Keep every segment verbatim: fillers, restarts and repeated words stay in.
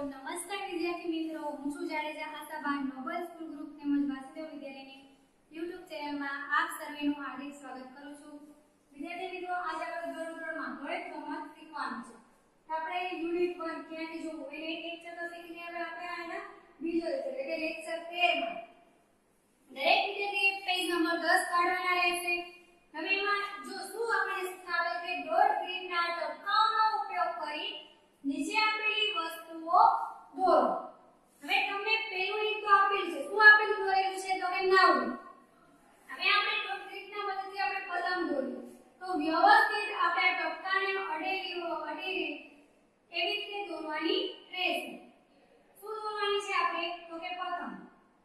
નમસ્કાર વિદ્યાર્થી મિત્રો, હું છું Jadeja Ashaba Noble school group તેમજ વાસુદેવ વિદ્યાલયની YouTube ચેનલમાં આપ સર્વેનું હાર્દિક સ્વાગત કરું છું। વિદ્યાર્થી મિત્રો, આજે આપણે ધોરણ ત્રણ માં ગણિત રમત શીખવાનું છે। આપણે યુનિટ એક ક્યાંથી જોવું એને એક ચેપ્ટર શીખી ગયા આપણે આના બીજો લેક્ચર એટલે કે લેક્ચર તેર માં દરેક વિદ્યાર્થીએ પેજ નંબર દસ કાઢવાના રહેશે। હવે એમાં જો શું આપણે શીખાવે કે ડોટ ગ્રીનના ટપકાઓનો ઉપયોગ કરી નીચે આપેલી વસ્તુઓ દોરો। હવે તમને પેલું એક તો આપેલ છે, શું આપેલું દોરેલું છે તો કે નાવડી। હવે આપણે ડોટ ગ્રીનના મદદથી આપણે પતંગ દોરીએ તો વ્યવસ્થિત આપણે ટપકાને અડેલી અડી એવી રીતે દોરવાની રહેશે। શું દોરવાની છે આપણે તો કે પતંગ,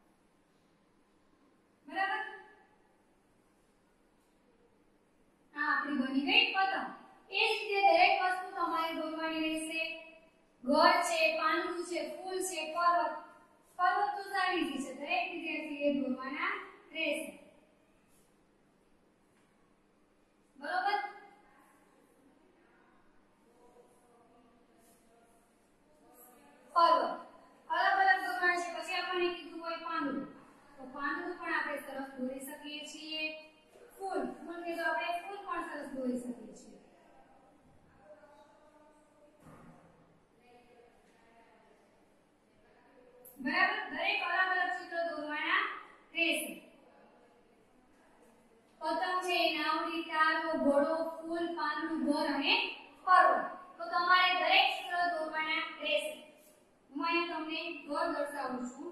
બરાબર। આ આપણી બની ગઈ પતંગ। એ જ રીતે દરેક વસ્તુ તમારે દોરવાની રહેશે। ઘર છે, પાંદડું છે, ફૂલ છે, પર્વત પર્વત તો સારી છે, દરેક વિદ્યાર્થીએ દોરવાના રહેશે, બરોબર। પર્વત અલગ અલગ દોરવાના છે। પછી આપણને કીધું હોય પાંદડું, તો પાંદડું પણ આપણે સરસ દોરી શકીએ છીએ। ફૂલ ફૂલ કે તો આપણે ફૂલ પણ સરસ દોરી શકીએ છીએ, બરાબર। દરેક અલગ અલગ ચિત્ર દોરવાના રહેશે। પતંગ છે, નાવડી, તારો, ઘોડો, ફૂલ, પાંદડું, ઘર અને પર્વત, તો તમારે દરેક ચિત્ર દોરવાના રહેશે। હું અહીંયા તમને ઘર દર્શાવું છું।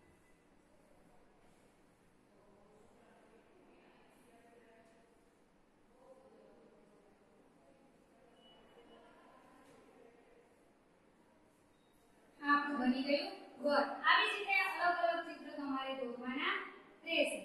આપણું બની ગયું ઘર। આવી રીતે અલગ અલગ ચિત્ર તમારે દોરવાના રહેશે,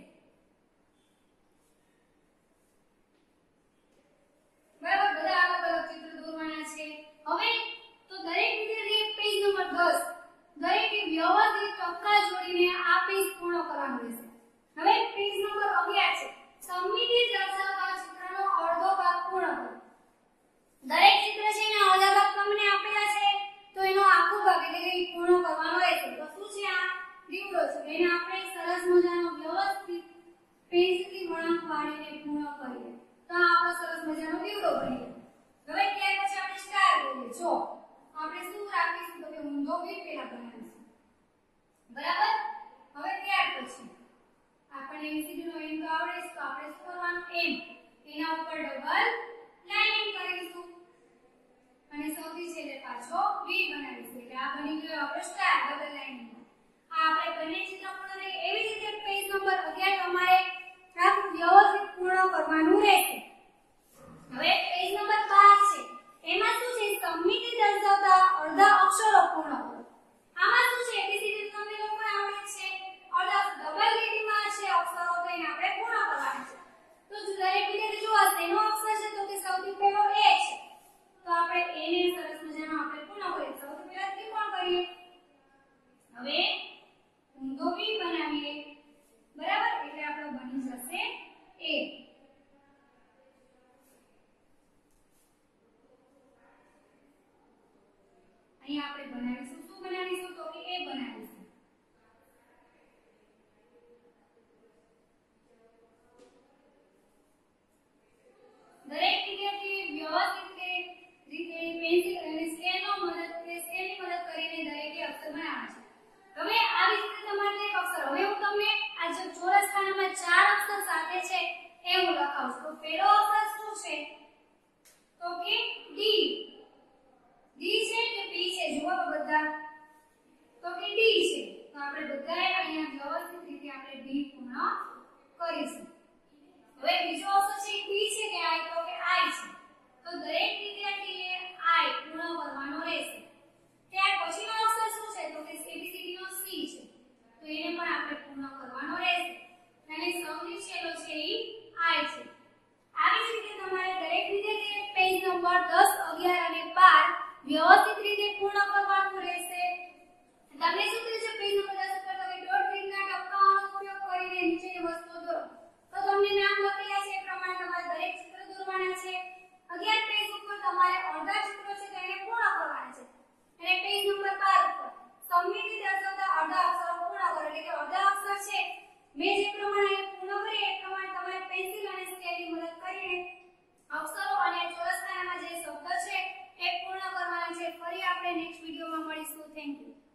બરાબર। બધા અલગ અલગ ચિત્ર દોરવાના છે। હવે તો દરેક વિદ્યાર્થીએ પેજ નંબર દસ દરેકે વ્યવસ્થિત ટપકા જોડીને આ પેજ પૂર્ણ કરવાનું રહેશે। હવે પેજ નંબર અગિયાર છે, સમમિતિ દર્શાવતા ચિત્રનો અડધો ભાગ પૂર્ણ કરો। દરેક ચિત્ર છે એના અડધા ભાગ તમને આપેલા છે તો એનો આખો ભાગ એટલે કે પૂર્ણ કરવાનો રહેશે। તો શું છે આ દીવડો છે, એને આપણે સરસ મજાનો વ્યવસ્થિત પેજથી વળાંક વાળીને પૂર્ણ કરીએ તો આ આપણો સરસ મજાનો દીવડો બની ગયો। હવે ત્યાર પછી આપણે સ્ટાર દોરીએ। જો આપણે શું રાખીશું તો કે ઊંધો વી પેલા બનાવીશું, બરાબર। હવે ત્યાર પછી આપણે એબીસીડી નો એમ તો આવડે છે તો આપણે શું કરવાનું એમ એના ઉપર ડબલ લાઇનિંગ કરીશું અને સૌથી છેલ્લે પાછો વી બનાવીશું એટલે આ બની ગયો આપણો સ્ટાર ડબલ લાઇનિંગ। આ આપણે બંને ચિત્ર પૂર્ણ થઈ। એવી રીતે પેજ નંબર અગિયાર તમારે આખું વ્યવસ્થિત પૂર્ણ કરવાનું રહેશે। હવે પેજ નંબર બાર છે, એમાં શું છે સમમિતિ દર્શાવતા અડધા અક્ષરો પૂર્ણ કરો। આમાં શું છે એબીસીડી તમને લોકોને આવડે છે, અડધા ડબલ લીટીમાં છે અક્ષરો તો એને આપણે પૂર્ણ કરવાના છે। તો જો દરેક વિદ્યાર્થી જો આ શેનો અક્ષર છે તો કે સૌથી પહેલો એ છે, તો આપણે એને સરસ મજાનો આપણે પૂર્ણ કરીએ। સૌથી પહેલા ત્રિકોણ કરીએ, હવે ઊંધો વી બનાવીએ, બરાબર। એટલે આપણો બની જશે એ। અહીંયા આપણે બનાવીશું શું બનાવીશું તો કે એ બનાવીશું। દરેક વિદ્યાર્થી વ્યવસ્થિત રીતે પેન્સિલ અને સ્કેલનો મદદ કે સ્કેલની મદદ કરીને દરેકે અક્ષર બનાવવાના છે। હવે આવી રીતે તમારે એક અક્ષર, હવે હું તમને આ જે ચોરસ ખાનામાં ચાર અક્ષર સાથે છે એ હું લખાવું છું। તો પહેલો અક્ષર શું છે તો કે ડી। ડી છે કે પી છે જુઓ બધા તો કે ડી છે, તો આપણે બધાએ અહીંયા વ્યવસ્થિત રીતે આપણે ડી પૂર્ણ કરીશું। હવે બીજો અક્ષર છે પી છે કે આઈ તો કે આઈ છે, તો દરેક વિદ્યાર્થીએ આઈ પૂર્ણ કરવાનો રહેશે। ત્યાર પછીનો અક્ષર શું છે તો કે એબીસીડી નો સી છે, તો એને પણ આપણે પૂર્ણ કરવાનો રહેશે અને સૌથી છેલ્લો છે ઈ આઈ છે। આવી જ રીતે તમારે દરેક વિદ્યાર્થીએ પેજ નંબર દસ, અગિયાર અને બાર વ્યવસ્થિત રીતે પૂર્ણ કરવાનું રહેશે। તમને શું કહે છે પેજ નંબર દસ ઉપર તો કે ડોટ ગ્રીનના ટપકાઓનો ઉપયોગ કરીને નીચેની વસ્તુઓ દોરો। તો તમને નામ લખેલા છે એ પ્રમાણે તમારે દરેક ચિત્ર દોરવાના છે। અગિયાર પેજ ઉપર તમારે અડધા ચિત્રો છે તેને પૂર્ણ કરવાના છે। બધા અક્ષર છે મેં જે પ્રમાણે પૂર્ણ કરી એ પ્રમાણે તમારે પેન્સિલ અને સ્કેલની મદદ કરીને અક્ષરો અને ચોરસ ખાનામાં જે શબ્દ છે એ પૂર્ણ કરવાના છે. ફરી આપણે નેક્સ્ટ વિડિયોમાં મળીશું. Thank you.